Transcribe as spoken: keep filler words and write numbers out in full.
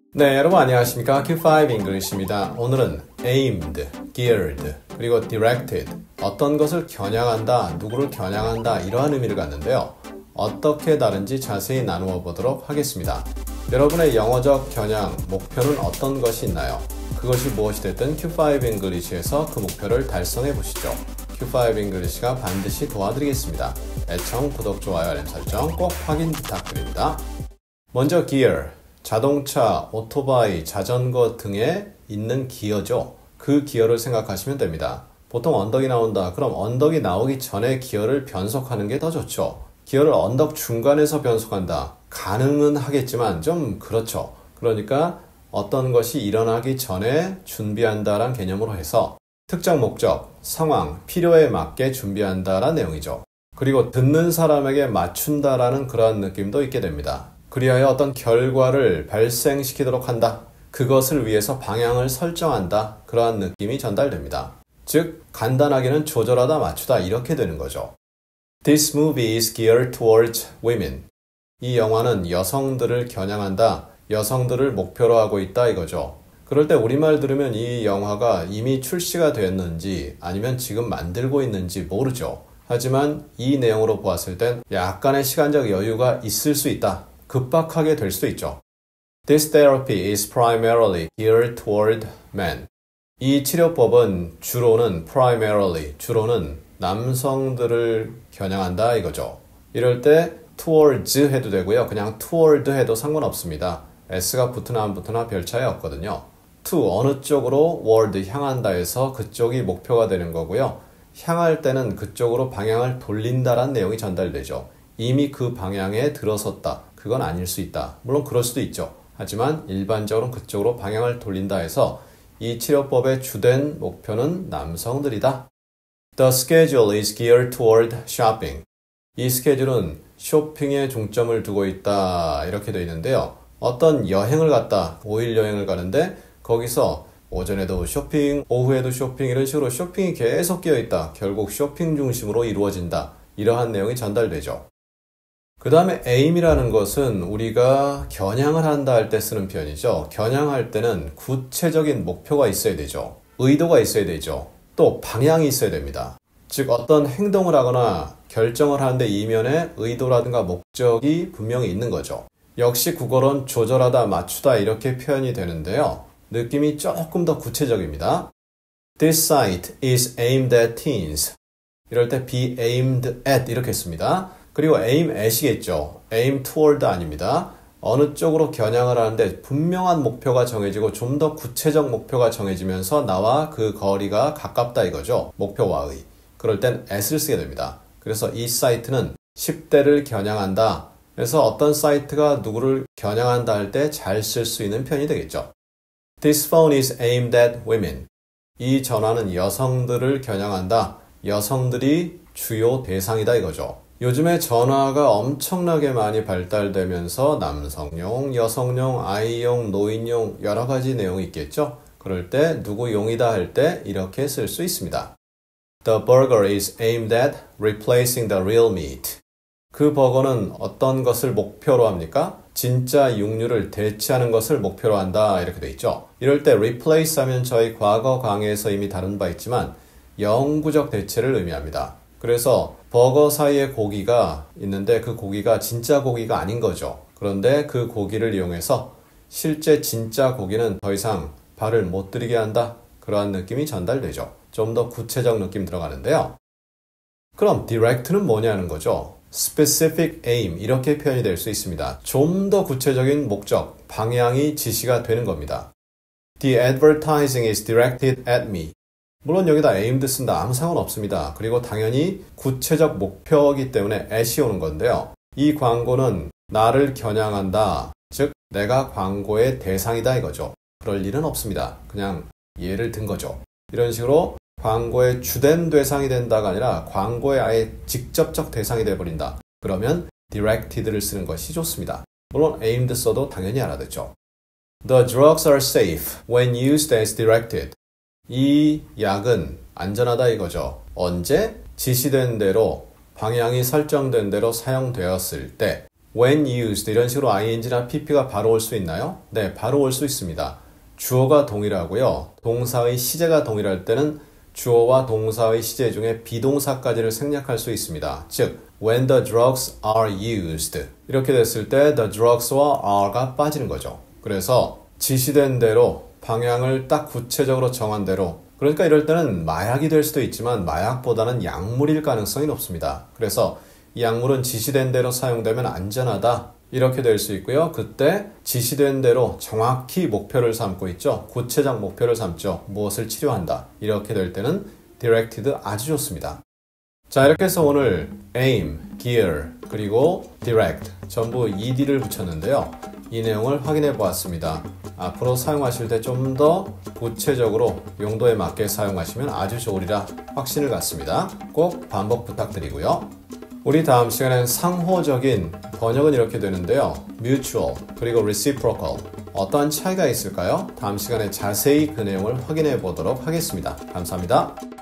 네, 여러분 안녕하십니까? 큐 파이브 English입니다. 오늘은 aimed, geared, 그리고 directed, 어떤 것을 겨냥한다, 누구를 겨냥한다 이러한 의미를 갖는데요. 어떻게 다른지 자세히 나누어 보도록 하겠습니다. 여러분의 영어적 겨냥, 목표는 어떤 것이 있나요? 그것이 무엇이 됐든 큐 파이브 English에서 그 목표를 달성해 보시죠. 큐 파이브 English가 반드시 도와드리겠습니다. 애청, 구독, 좋아요, 알림 설정 꼭 확인 부탁드립니다. 먼저 gear, 자동차, 오토바이, 자전거 등에 있는 기어죠. 그 기어를 생각하시면 됩니다. 보통 언덕이 나온다. 그럼 언덕이 나오기 전에 기어를 변속하는 게 더 좋죠. 기어를 언덕 중간에서 변속한다. 가능은 하겠지만 좀 그렇죠. 그러니까 어떤 것이 일어나기 전에 준비한다라는 개념으로 해서 특정 목적, 상황, 필요에 맞게 준비한다라는 내용이죠. 그리고 듣는 사람에게 맞춘다라는 그러한 느낌도 있게 됩니다. 그리하여 어떤 결과를 발생시키도록 한다. 그것을 위해서 방향을 설정한다. 그러한 느낌이 전달됩니다. 즉, 간단하게는 조절하다 맞추다 이렇게 되는 거죠. This movie is geared towards women. 이 영화는 여성들을 겨냥한다. 여성들을 목표로 하고 있다 이거죠. 그럴 때 우리말 들으면 이 영화가 이미 출시가 되었는지 아니면 지금 만들고 있는지 모르죠. 하지만 이 내용으로 보았을 땐 약간의 시간적 여유가 있을 수 있다. 급박하게 될 수도 있죠. This therapy is primarily geared toward men. 이 치료법은 주로는 primarily, 주로는 남성들을 겨냥한다 이거죠. 이럴 때 towards 해도 되고요. 그냥 toward 해도 상관없습니다. s가 붙으나 안 붙으나 별 차이 없거든요. to, 어느 쪽으로 word, 향한다 해서 그쪽이 목표가 되는 거고요. 향할 때는 그쪽으로 방향을 돌린다라는 내용이 전달되죠. 이미 그 방향에 들어섰다. 그건 아닐 수 있다. 물론 그럴 수도 있죠. 하지만 일반적으로 그쪽으로 방향을 돌린다 해서 이 치료법의 주된 목표는 남성들이다. The schedule is geared toward shopping. 이 스케줄은 쇼핑에 중점을 두고 있다. 이렇게 되어 있는데요. 어떤 여행을 갔다. 오 일 여행을 가는데 거기서 오전에도 쇼핑, 오후에도 쇼핑 이런 식으로 쇼핑이 계속 끼어 있다. 결국 쇼핑 중심으로 이루어진다. 이러한 내용이 전달되죠. 그 다음에 aim이라는 것은 우리가 겨냥을 한다 할 때 쓰는 표현이죠. 겨냥할 때는 구체적인 목표가 있어야 되죠. 의도가 있어야 되죠. 또 방향이 있어야 됩니다. 즉 어떤 행동을 하거나 결정을 하는데 이면에 의도라든가 목적이 분명히 있는 거죠. 역시 국어로는 조절하다, 맞추다 이렇게 표현이 되는데요. 느낌이 조금 더 구체적입니다. This site is aimed at teens. 이럴 때 be aimed at 이렇게 씁니다. 그리고 aim at이겠죠. aim toward 아닙니다. 어느 쪽으로 겨냥을 하는데 분명한 목표가 정해지고 좀 더 구체적 목표가 정해지면서 나와 그 거리가 가깝다 이거죠. 목표와의. 그럴 땐 at을 쓰게 됩니다. 그래서 이 사이트는 십 대를 겨냥한다. 그래서 어떤 사이트가 누구를 겨냥한다 할 때 잘 쓸 수 있는 편이 되겠죠. This phone is aimed at women. 이 전화는 여성들을 겨냥한다. 여성들이 주요 대상이다 이거죠. 요즘에 전화가 엄청나게 많이 발달되면서 남성용, 여성용, 아이용, 노인용 여러 가지 내용이 있겠죠. 그럴 때 누구용이다 할 때 이렇게 쓸 수 있습니다. The burger is aimed at replacing the real meat. 그 버거는 어떤 것을 목표로 합니까? 진짜 육류를 대체하는 것을 목표로 한다 이렇게 돼 있죠. 이럴 때 replace 하면 저희 과거 강의에서 이미 다룬 바 있지만 영구적 대체를 의미합니다. 그래서 버거 사이에 고기가 있는데 그 고기가 진짜 고기가 아닌 거죠. 그런데 그 고기를 이용해서 실제 진짜 고기는 더 이상 발을 못 들이게 한다. 그러한 느낌이 전달되죠. 좀 더 구체적 느낌 들어가는데요. 그럼 direct는 뭐냐는 거죠. specific aim 이렇게 표현이 될 수 있습니다. 좀 더 구체적인 목적, 방향이 지시가 되는 겁니다. The advertising is directed at me. 물론 여기다 aimed 쓴다 아무 상관없습니다. 그리고 당연히 구체적 목표이기 때문에 at이 오는 건데요. 이 광고는 나를 겨냥한다. 즉 내가 광고의 대상이다 이거죠. 그럴 일은 없습니다. 그냥 예를 든 거죠. 이런 식으로 광고의 주된 대상이 된다가 아니라 광고의 아예 직접적 대상이 되어버린다. 그러면 directed를 쓰는 것이 좋습니다. 물론 aimed 써도 당연히 알아듣죠. The drugs are safe when used as directed. 이 약은 안전하다 이거죠. 언제? 지시된 대로 방향이 설정된 대로 사용되었을 때 when used 이런 식으로 ing나 pp가 바로 올 수 있나요? 네, 바로 올 수 있습니다. 주어가 동일하고요. 동사의 시제가 동일할 때는 주어와 동사의 시제 중에 비동사까지를 생략할 수 있습니다. 즉, when the drugs are used 이렇게 됐을 때 the drugs와 are가 빠지는 거죠. 그래서 지시된 대로 방향을 딱 구체적으로 정한 대로 그러니까 이럴 때는 마약이 될 수도 있지만 마약보다는 약물일 가능성이 높습니다. 그래서 이 약물은 지시된 대로 사용되면 안전하다 이렇게 될 수 있고요. 그때 지시된 대로 정확히 목표를 삼고 있죠. 구체적 목표를 삼죠. 무엇을 치료한다. 이렇게 될 때는 directed 아주 좋습니다. 자, 이렇게 해서 오늘 aim, gear, 그리고 direct 전부 ed를 붙였는데요. 이 내용을 확인해 보았습니다. 앞으로 사용하실 때 좀 더 구체적으로 용도에 맞게 사용하시면 아주 좋으리라 확신을 갖습니다. 꼭 반복 부탁드리고요. 우리 다음 시간엔 상호적인 번역은 이렇게 되는데요. mutual 그리고 reciprocal 어떠한 차이가 있을까요? 다음 시간에 자세히 그 내용을 확인해 보도록 하겠습니다. 감사합니다.